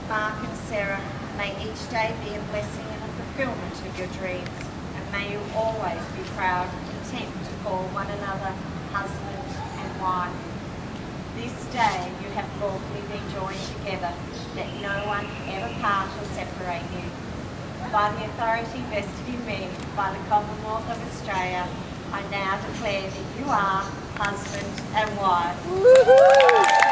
Mark and Sarah, may each day be a blessing and a fulfilment of your dreams, and may you always be proud and content to call one another husband and wife. This day you have lawfully been joined together, let no one ever part or separate you. By the authority vested in me by the Commonwealth of Australia, I now declare that you are husband and wife.